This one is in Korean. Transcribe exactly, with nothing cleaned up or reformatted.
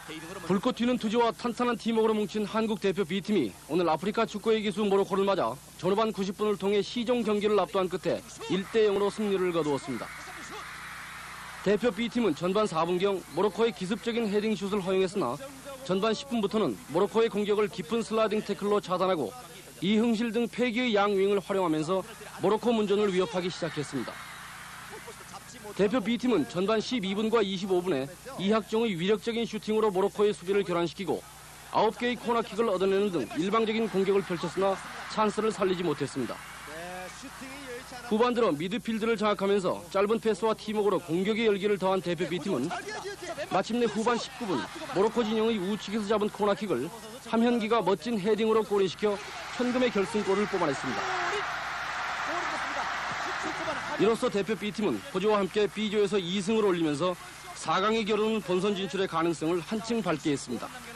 불꽃 튀는 투지와 탄탄한 팀워크로 뭉친 한국 대표 B팀이 오늘 아프리카 축구의 기수 모로코를 맞아 전후반 구십 분을 통해 시종 경기를 압도한 끝에 일 대 영으로 승리를 거두었습니다. 대표 B팀은 전반 사 분경 모로코의 기습적인 헤딩슛을 허용했으나 전반 십 분부터는 모로코의 공격을 깊은 슬라이딩 태클로 차단하고 이흥실 등 패기의 양윙을 활용하면서 모로코 문전을 위협하기 시작했습니다. 대표 B팀은 전반 십이 분과 이십오 분에 이학종의 위력적인 슈팅으로 모로코의 수비를 교란시키고 아홉 개의 코너킥을 얻어내는 등 일방적인 공격을 펼쳤으나 찬스를 살리지 못했습니다. 후반 들어 미드필드를 장악하면서 짧은 패스와 팀워크로 공격의 열기를 더한 대표 B팀은 마침내 후반 십구 분 모로코 진영의 우측에서 잡은 코너킥을 함현기가 멋진 헤딩으로 골인시켜 현금의 결승골을 뽑아냈습니다. 이로써 대표 B팀은 호주와 함께 B조에서 이 승을 올리면서 사 강에 겨루는 본선 진출의 가능성을 한층 밝게 했습니다.